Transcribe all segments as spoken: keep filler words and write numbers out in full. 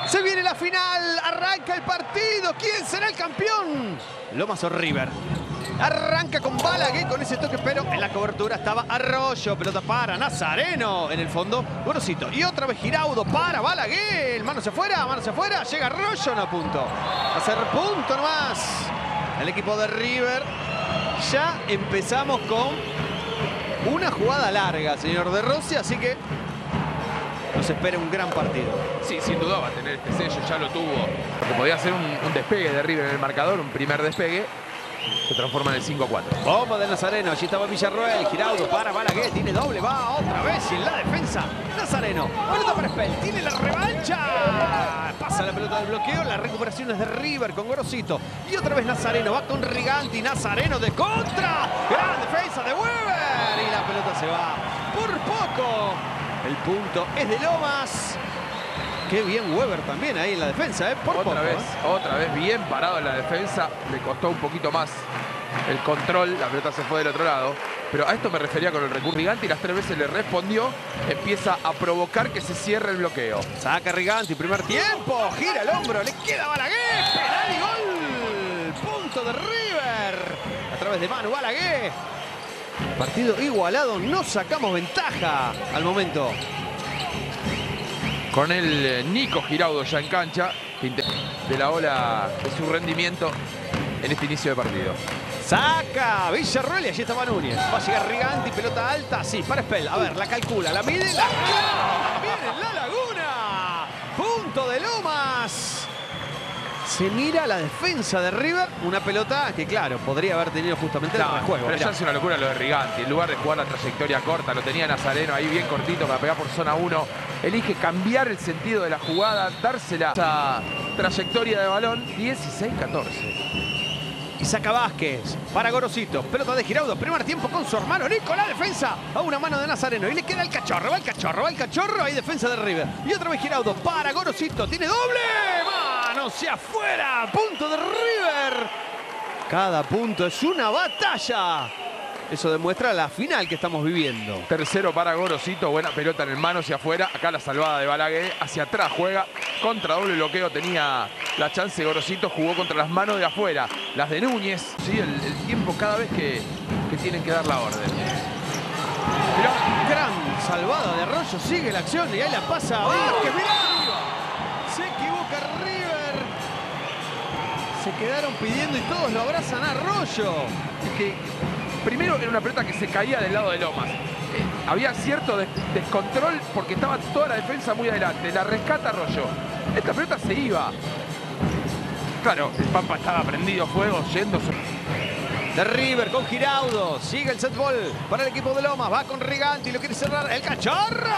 Se viene la final, arranca el partido. ¿Quién será el campeón? Lomas o River. Arranca con Balaguer con ese toque, pero en la cobertura estaba Arroyo. Pelota para Nazareno. En el fondo, Gorosito. Y otra vez Giraudo para Balaguer. Manos afuera, manos afuera. Llega Arroyo, no punto. Va a ser punto nomás. El equipo de River. Ya empezamos con una jugada larga, señor De Rossi, así que nos espera un gran partido. Sí, sin duda va a tener este sello, ya lo tuvo. Porque podía ser un, un despegue de River en el marcador, un primer despegue. Se transforma en el cinco a cuatro. Bomba de Nazareno, allí estaba Villarroel, Giraudo para Balaguer, tiene doble, va otra vez y en la defensa Nazareno, pelota para Spell, tiene la revancha, pasa la pelota del bloqueo, la recuperación es de River con Gorosito y otra vez Nazareno, va con Riganti, Nazareno de contra, gran defensa de Weber y la pelota se va por poco, el punto es de Lomas. Qué bien Weber también ahí en la defensa, ¿eh? Por otra poco, vez, ¿eh? otra vez bien parado en la defensa. Le costó un poquito más el control. La pelota se fue del otro lado. Pero a esto me refería con el recurso. Riganti las tres veces le respondió. Empieza a provocar que se cierre el bloqueo. Saca Riganti, primer tiempo. Gira el hombro, le queda Balaguer. Penal y gol. Punto de River. A través de Manu Balaguer. Partido igualado, no sacamos ventaja al momento. Con el Nico Giraudo ya en cancha, de la ola de su rendimiento en este inicio de partido. Saca Villarroel y allí estaba Núñez. Va a llegar Riganti, pelota alta, sí, para Spell. A ver, la calcula, la mide, la clava también en la laguna. Punto de Lomas. Se mira la defensa de River, una pelota que, claro, podría haber tenido justamente no, el juego. Pero mirá. ya es una locura lo de Riganti. En lugar de jugar la trayectoria corta, lo tenía Nazareno ahí bien cortito para pegar por zona uno. Elige cambiar el sentido de la jugada, dársela a trayectoria de balón. dieciséis a catorce. Y saca Vázquez para Gorosito. Pelota de Giraudo. Primer tiempo con su hermano Nico. La defensa a una mano de Nazareno. Y le queda el cachorro. Va el cachorro. Va el cachorro. Ahí defensa de River. Y otra vez Giraudo para Gorosito. Tiene doble. Mano hacia afuera. Punto de River. Cada punto es una batalla. Eso demuestra la final que estamos viviendo. Tercero para Gorosito. Buena pelota en el mano hacia afuera. Acá la salvada de Balaguer. Hacia atrás juega. Contra doble bloqueo tenía la chance Gorosito. Jugó contra las manos de afuera. Las de Núñez. Sí, el, el tiempo cada vez que, que tienen que dar la orden. Mirá, gran salvada de Arroyo. Sigue la acción y ahí la pasa a Vázquez. Mirá. Se equivoca River. Se quedaron pidiendo y todos lo abrazan a Arroyo. Es que primero era una pelota que se caía del lado de Lomas. Eh, había cierto des descontrol porque estaba toda la defensa muy adelante. La rescata Arroyo. Esta pelota se iba. Claro, el Pampa estaba prendido fuego, yendo. De River con Giraudo. Sigue el set ball para el equipo de Lomas. Va con Riganti. Lo quiere cerrar el cachorro.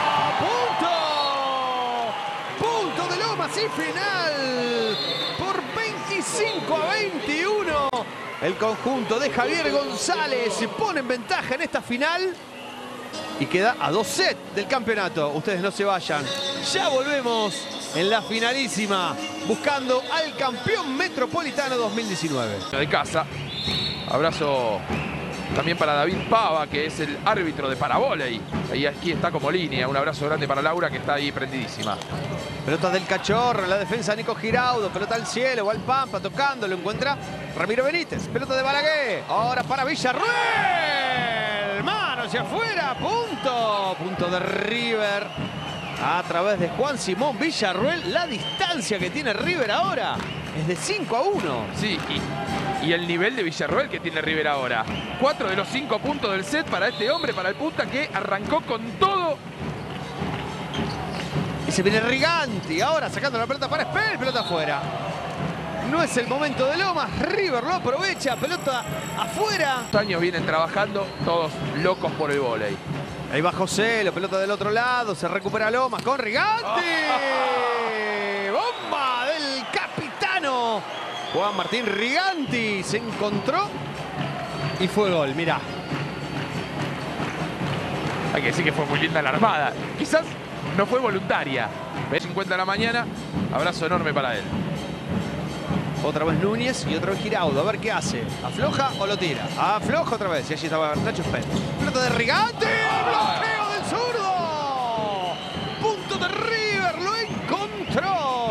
¡Punto! Punto de Lomas y final. Por veinticinco a veintiuno. El conjunto de Javier González se pone en ventaja en esta final. Y queda a dos sets del campeonato. Ustedes no se vayan. Ya volvemos en la finalísima. Buscando al campeón metropolitano dos mil diecinueve. De casa. Abrazo también para David Pava, que es el árbitro de Paravoley. Ahí aquí está como línea. Un abrazo grande para Laura, que está ahí prendidísima. Pelota del cachorro, en la defensa Nico Giraudo. Pelota al cielo, va al Pampa tocando. Lo encuentra Ramiro Benítez. Pelota de Balaguer. Ahora para Villarroel. Mano hacia afuera. Punto. Punto de River. A través de Juan Simón Villarroel. La distancia que tiene River ahora es de cinco a uno. Sí, y, y el nivel de Villarroel que tiene River ahora. Cuatro de los cinco puntos del set para este hombre, para el punta que arrancó con todo. Y se viene Riganti. Ahora sacando la pelota para Spell. Pelota afuera. No es el momento de Lomas. River lo aprovecha. Pelota afuera. Estos años vienen trabajando todos locos por el vóley. Ahí va José, la pelota del otro lado, se recupera Lomas con Riganti. ¡Bomba del capitano! Juan Martín Riganti se encontró y fue gol, mirá. Hay que decir que fue muy linda la armada. Quizás no fue voluntaria. cincuenta de la mañana, abrazo enorme para él. Otra vez Núñez y otra vez Giraudo. A ver qué hace. ¿Afloja o lo tira? Afloja otra vez. Y allí estaba Nacho Spell. Pelota de Riganti. Bloqueo del zurdo. Punto de River. Lo encontró.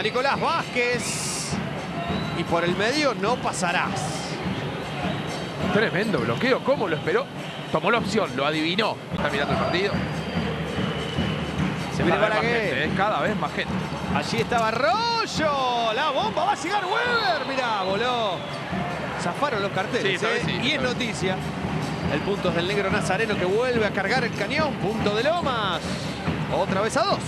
a Nicolás Vázquez. Y por el medio no pasarás. Tremendo bloqueo. ¿Cómo lo esperó? Tomó la opción, lo adivinó. Está mirando el partido. Se viene Cada vez más Balaguer. gente, ¿eh? Cada vez más gente. Allí estaba Arroyo. La bomba va a llegar Weber. Mirá, voló. Zafaron los carteles. Sí, esta ¿eh? vez sí, y esta es vez. noticia. El punto es del negro Nazareno que vuelve a cargar el cañón. Punto de Lomas. Otra vez a dos.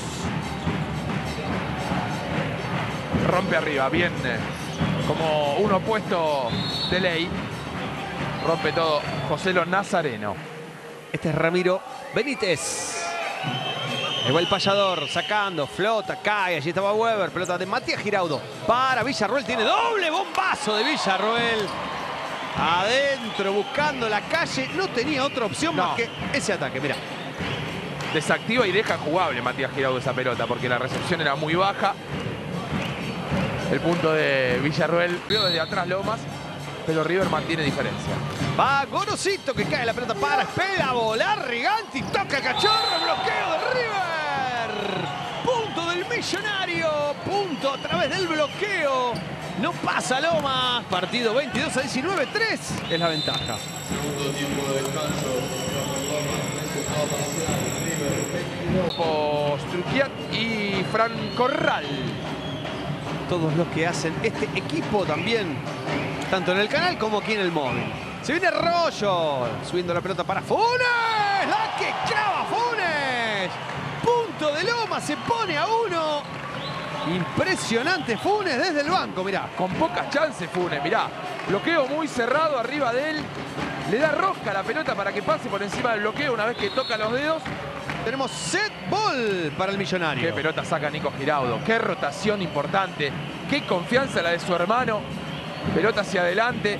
Rompe arriba, bien. eh, Como un opuesto de ley. Rompe todo José Lo Nazareno. Este es Ramiro Benítez. Ahí va el payador, sacando, flota, cae. Allí estaba Weber, pelota de Matías Giraudo. Para Villarroel, tiene doble bombazo de Villarroel. Adentro, buscando la calle. No tenía otra opción No. más que ese ataque, mira. Desactiva y deja jugable Matías Giraudo esa pelota porque la recepción era muy baja. El punto de Villarroel vio desde atrás Lomas, pero River mantiene diferencia. Va Gorosito que cae la pelota para, espera a volar Riganti, toca Cachorro, bloqueo de River. Punto del Millonario, punto a través del bloqueo. No pasa Lomas, partido veintidós a diecinueve, tres es la ventaja. Segundo tiempo de descanso. Resultado parcial. River Postruquiat y Fran Corral. Todos los que hacen este equipo también, tanto en el canal como aquí en el móvil. Se viene Arroyo, subiendo la pelota para Funes, la que clava Funes. Punto de Loma, se pone a uno. Impresionante Funes desde el banco, mirá. Con pocas chances Funes, mirá. Bloqueo muy cerrado arriba de él. Le da rosca la pelota para que pase por encima del bloqueo una vez que toca los dedos. Tenemos set ball para el Millonario. Qué pelota saca Nico Giraudo. Qué rotación importante. Qué confianza la de su hermano. Pelota hacia adelante.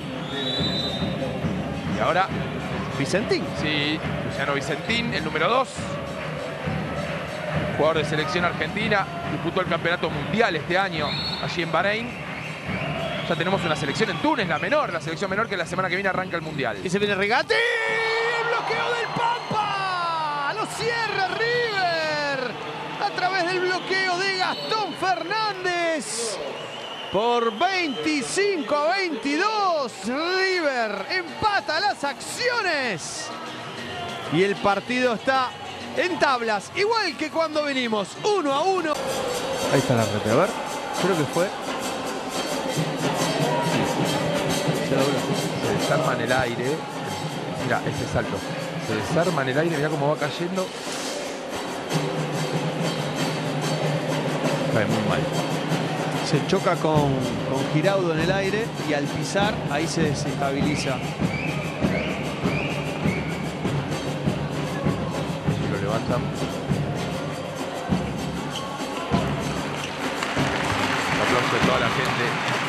Y ahora, Vicentín. sí, Luciano Vicentín, el número dos. Jugador de selección argentina. Disputó el campeonato mundial este año allí en Bahrein. Ya tenemos una selección en Túnez, la menor, la selección menor que la semana que viene arranca el mundial. Y se viene Rigatti. El bloqueo del Pampa. Lo cierra River. A través del bloqueo de Gastón Fernández. Por veinticinco a veintidós. River empata las acciones. Y el partido está en tablas. Igual que cuando venimos. Uno a uno. Ahí está la rete. A ver. Creo que fue. Se dobló. Se desarma en el aire. Mira, este salto. Se desarma en el aire, mira cómo va cayendo. Cae muy mal. Se choca con, con Giraudo en el aire y al pisar ahí se desestabiliza. Y lo levantan. Un aplauso de toda la gente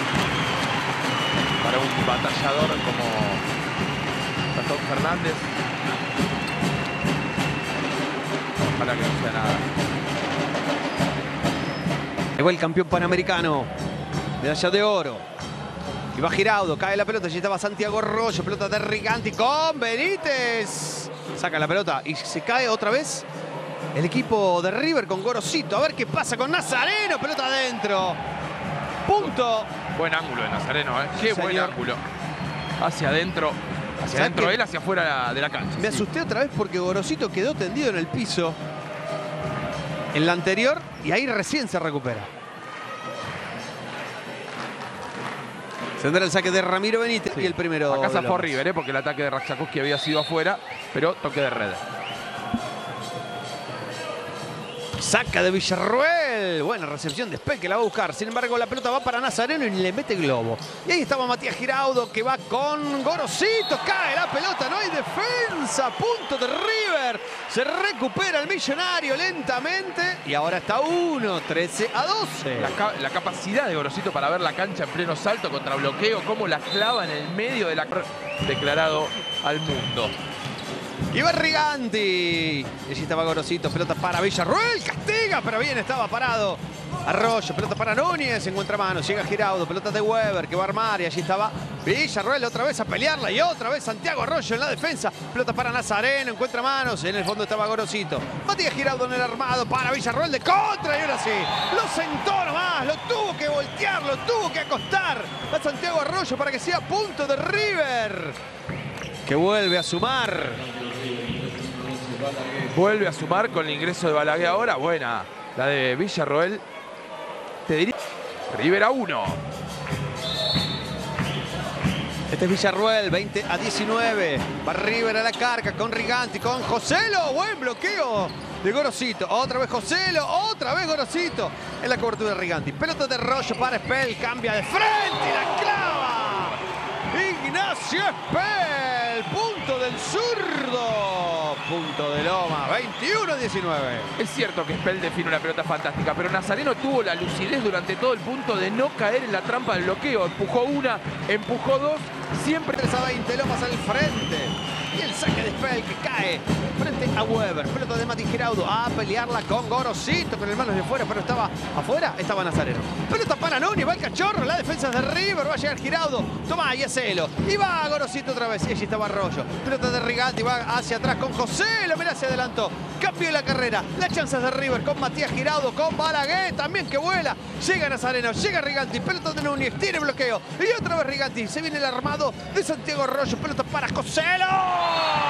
para un batallador como Gastón Fernández. Ojalá que no sea nada. Llegó el campeón panamericano. Medalla de oro. Y va Giraudo, cae la pelota. Allí estaba Santiago Arroyo. Pelota de Riganti con Benítez. Saca la pelota y se cae otra vez el equipo de River con Gorosito. A ver qué pasa con Nazareno. Pelota adentro. Punto. Buen ángulo de Nazareno, ¿eh? Qué Sí, buen señor. ángulo. Hacia adentro. Hacia ¿Sabe adentro qué? él, hacia afuera de la cancha. Me Sí. asusté otra vez porque Gorosito quedó tendido en el piso en la anterior y ahí recién se recupera. Tendrá el saque de Ramiro Benítez Sí. y el primero. Acá de zafó Lomas. River, ¿eh? Porque el ataque de Raksakowski había sido afuera, pero toque de red. Saca de Villarroel. Buena recepción de Speck que la va a buscar. Sin embargo, la pelota va para Nazareno y le mete globo. Y ahí estaba Matías Giraudo que va con Gorosito. Cae la pelota, no hay defensa. Punto de River. Se recupera el Millonario lentamente. Y ahora está uno, trece a doce. La, ca la capacidad de Gorosito para ver la cancha en pleno salto contra bloqueo, cómo la clava en el medio de la... declarado al mundo. Y va Riganti. Allí estaba Gorosito, pelota para Villarruel, castiga, pero bien estaba parado. Arroyo, pelota para Núñez, encuentra manos, llega Giraudo, pelota de Weber que va a armar y allí estaba Villarruel otra vez a pelearla y otra vez Santiago Arroyo en la defensa. Pelota para Nazareno, encuentra manos, en el fondo estaba Gorosito. Matías Giraudo en el armado para Villarruel de contra y ahora sí, lo sentó nomás, lo tuvo que voltear, lo tuvo que acostar a Santiago Arroyo para que sea punto de River, que vuelve a sumar. Vuelve a sumar con el ingreso de Balaguer ahora. Buena la de Villarroel. Te diría River a uno. Este es Villarruel, veinte a diecinueve. Va River a la carga con Riganti, con Joselo. Buen bloqueo de Gorosito. Otra vez Joselo, otra vez Gorosito. En la cobertura de Riganti. Pelota de Rollo para Spell. Cambia de frente y la clava. Ignacio Spell. Punto del zurdo. Punto de Loma. veintiuno a diecinueve. Es cierto que Spell define una pelota fantástica, pero Nazareno tuvo la lucidez durante todo el punto de no caer en la trampa del bloqueo. Empujó una, empujó dos. Siempre tres a veinte, Lomas al frente. Y el saque de Spell que cae frente a Weber. Pelota de Mati Giraudo a pelearla con Gorosito, con el manos de fuera, pero estaba afuera, estaba Nazareno. Pelota para Núñez, va el cachorro, la defensa de River, va a llegar Giraudo. Toma y hacelo. Y va Gorosito otra vez. Allí estaba Arroyo. Pelota de Riganti, va hacia atrás con José. Lo mira, se adelantó. Cambio de la carrera. Las chances de River con Matías Giraudo, con Balaguer también que vuela. Llega Nazareno, llega Riganti. Pelota de Núñez, tiene bloqueo. Y otra vez Riganti. Se viene el armado de Santiago Arroyo. Pelota para Joselo.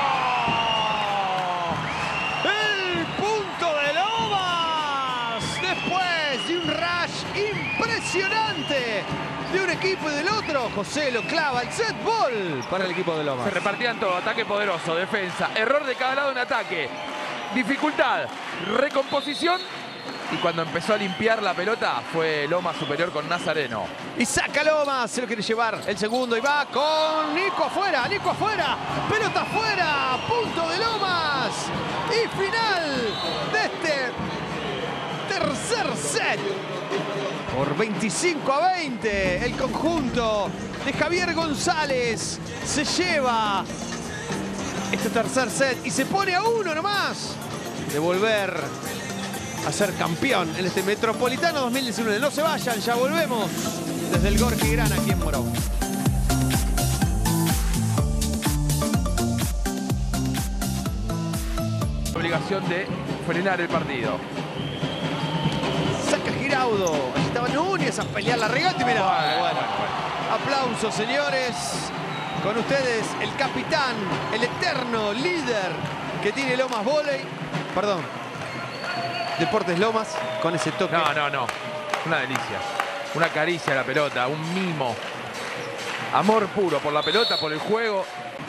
El punto de Lomas. Después de un rush impresionante de un equipo y del otro, José lo clava el set ball para el equipo de Lomas. se repartían todo. Ataque poderoso, defensa, error de cada lado en ataque, dificultad, recomposición. Y cuando empezó a limpiar la pelota fue Lomas superior con Nazareno. Y saca Lomas, se lo quiere llevar el segundo y va con Nico afuera, Nico afuera, pelota afuera, punto de Lomas. Y final de este tercer set. Por veinticinco a veinte, el conjunto de Javier González se lleva este tercer set y se pone a uno nomás de volver a ser campeón en este Metropolitano dos mil diecinueve. No se vayan, ya volvemos desde el Gorki Gran aquí en Morón. Obligación de frenar el partido. Saca Giraudo, allí estaba Núñez a pelear la regata y mira. Bueno, bueno, Aplausos, señores. Con ustedes el capitán, el eterno líder que tiene Lomas Voley. Perdón. Deportes Lomas, con ese toque. No, no, no. Una delicia. Una caricia a la pelota, un mimo. Amor puro por la pelota, por el juego.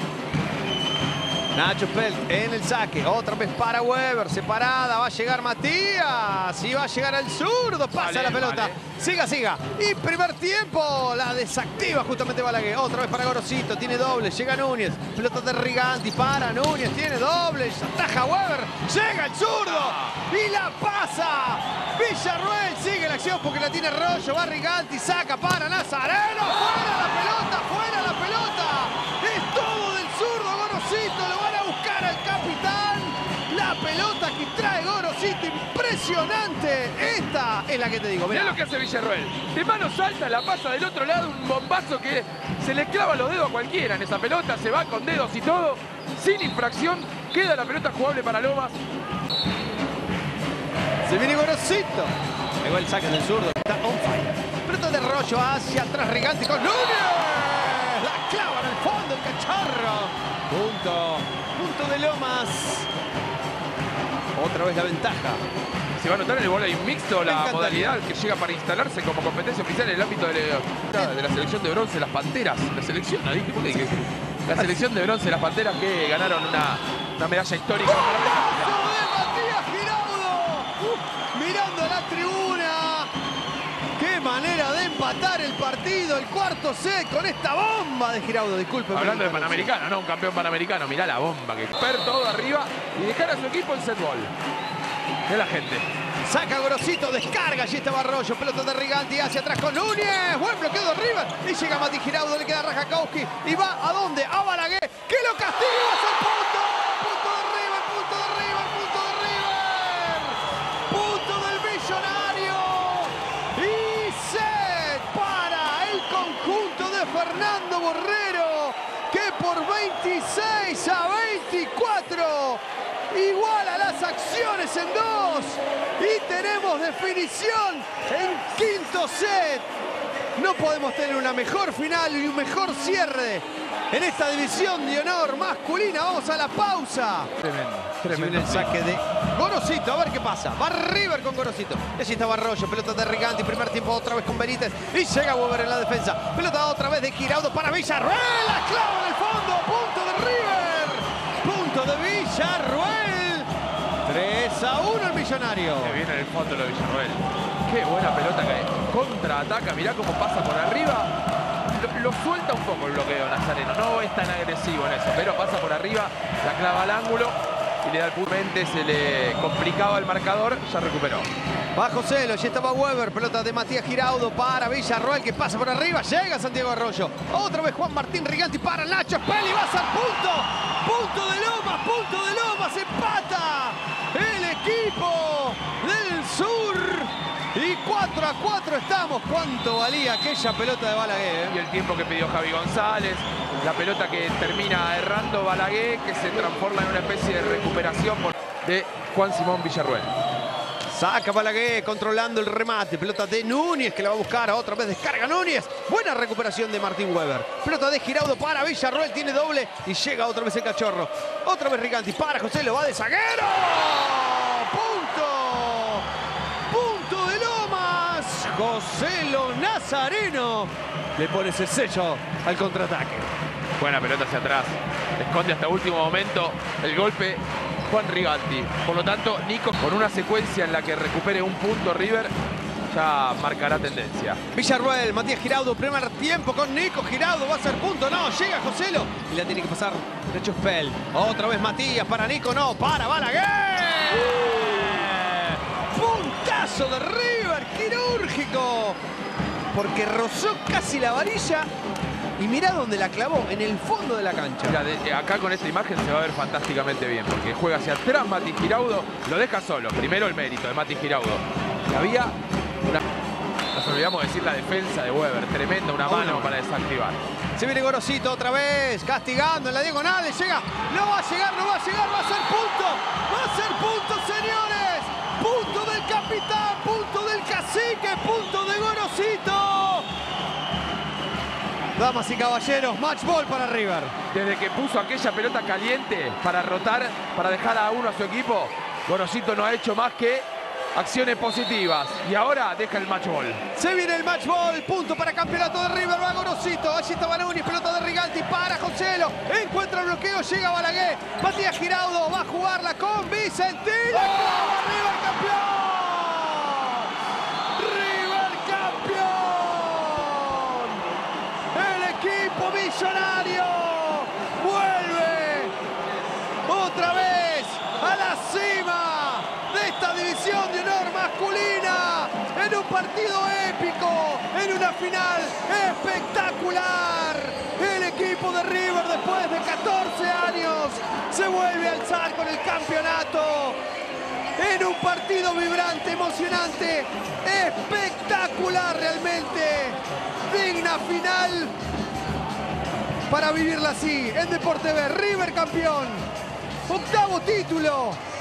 Nacho Spell en el saque. Otra vez para Weber. Separada. Va a llegar Matías. Y va a llegar al zurdo. Pasa Vale, la pelota. vale. Siga, siga. Y primer tiempo. La desactiva justamente Balaguer. Otra vez para Gorosito. Tiene doble. Llega Núñez. Pelota de Riganti. Para Núñez. Tiene doble. Ataja Weber. Llega el zurdo. Y la pasa. Villarruel sigue la acción porque la tiene Rollo. Va Riganti. Saca para Nazareno. Fuera la pelota. Fuera la pelota. Es todo del zurdo Gorosito. Lo van a buscar al capitán. La pelota que trae Gorosito. Impresionante. Esta es la que te digo. Mirá Mirá. lo que hace Villarroel. De mano salta, la pasa del otro lado, un bombazo que se le clava los dedos a cualquiera en esa pelota. Se va con dedos y todo. Sin infracción. Queda la pelota jugable para Lomas. Se viene Gorosito. Pegó el saque del zurdo. Está on fire. Pelota de Rollo hacia atrás. Riganti con Núñez. La clava en el fondo el cacharro. Punto. Punto de Lomas. Otra vez la ventaja. Se va a notar en el voleibol mixto la encantaría. modalidad que llega para instalarse como competencia oficial en el ámbito de la, de la selección de bronce, las Panteras. La selección, ¿no? ¿Por qué dije? La selección de bronce, las Panteras, que ganaron una, una medalla histórica. ¡Golazo de Matías Giraudo! Uh, mirando a la tribuna. ¡Qué manera de empatar el partido! El cuarto set con esta bomba de Giraudo. Disculpe. Hablando de Panamericano, ¿no? Un campeón Panamericano. Mirá la bomba que per todo arriba y dejar a su equipo en set ball. De la gente. Saca Gorosito, descarga, allí estaba Arroyo, pelota de Riganti hacia atrás con Núñez, buen bloqueo de River, y llega Mati Giraudo, le queda Rajakowski, y va ¿a dónde? A Balaguer, que lo castiga, y va a ser punto, Borrero, que por veintiséis a veinticuatro iguala las acciones en dos. Y tenemos definición en quinto set. No podemos tener una mejor final y un mejor cierre en esta división de honor masculina. Vamos a la pausa. Tremendo, Tremendo. tremendo. El saque de Gorosito, a ver qué pasa. Va River con Gorosito. Y allí estaba Arroyo, pelota de Riganti. Primer tiempo otra vez con Benítez. Y llega Weber en la defensa. Pelota otra vez de Giraudo para Villarruel. La clava en el fondo. Punto de River. Punto de Villarruel. tres a uno el Millonario. Que viene en el fondo lo de Villarruel. Qué buena pelota que contraataca. Mirá cómo pasa por arriba. Lo, lo suelta un poco el bloqueo Nazareno. No es tan agresivo en eso, pero pasa por arriba, la clava al ángulo y le da el punto. Se le complicaba el marcador, ya recuperó. Va Joselo, allí estaba Weber, pelota de Matías Giraudo para Villarruel, que pasa por arriba, llega Santiago Arroyo. Otra vez Juan Martín Riganti para Nacho Spelli, va a ser punto. Punto de Lomas, punto de Lomas, empata el equipo del sur. Y cuatro a cuatro estamos. ¿Cuánto valía aquella pelota de Balaguer? ¿eh? Y el tiempo que pidió Javi González, la pelota que termina errando Balaguer, que se transforma en una especie de recuperación de Juan Simón Villarruel. Saca Balaguer controlando el remate. Pelota de Núñez que la va a buscar. Otra vez descarga Núñez. Buena recuperación de Martín Weber. Pelota de Giraudo para Villarruel. Tiene doble y llega otra vez el Cachorro. Otra vez Riganti para José. Lo va de zaguero. Punto. Punto de Lomas. Joselo Nazareno le pone ese sello al contraataque. Buena pelota hacia atrás. Esconde hasta último momento el golpe Juan Riganti. Por lo tanto, Nico, con una secuencia en la que recupere un punto River, ya marcará tendencia. Villarruel, Matías Giraudo, primer tiempo con Nico Giraudo, va a ser punto, no, llega Joselo y la tiene que pasar Nacho Spell. Otra vez Matías, para Nico, no, para Balaguer. Puntazo de River, quirúrgico, porque rozó casi la varilla. Y mirá dónde la clavó, en el fondo de la cancha. Mira, de, acá con esta imagen se va a ver fantásticamente bien, porque juega hacia atrás Mati Giraudo, lo deja solo. Primero el mérito de Mati Giraudo. Y había una... Nos olvidamos de decir la defensa de Weber, tremenda, una mano Uno. para desactivar. Se viene Gorosito otra vez, castigando en la diagonal, le llega, no va a llegar, no va a llegar, va a ser punto, va a ser punto, señores. Punto del capitán, punto del cacique, punto de Gorosito. Damas y caballeros, match ball para River. Desde que puso aquella pelota caliente para rotar, para dejar a uno a su equipo, Gorosito no ha hecho más que acciones positivas. Y ahora deja el match ball. Se viene el match ball, punto para campeonato de River, va Gorosito. Allí está Núñez, pelota de Riganti para Joselo. Encuentra el bloqueo, llega Balaguer. Matías Giraudo va a jugarla con Vicentín. ¡La clava! ¡River campeón! Millonario vuelve otra vez a la cima de esta división de honor masculina en un partido épico, en una final espectacular. El equipo de River, después de catorce años, se vuelve a alzar con el campeonato en un partido vibrante, emocionante, espectacular realmente, digna final para vivirla así en Deporte B. River campeón, octavo título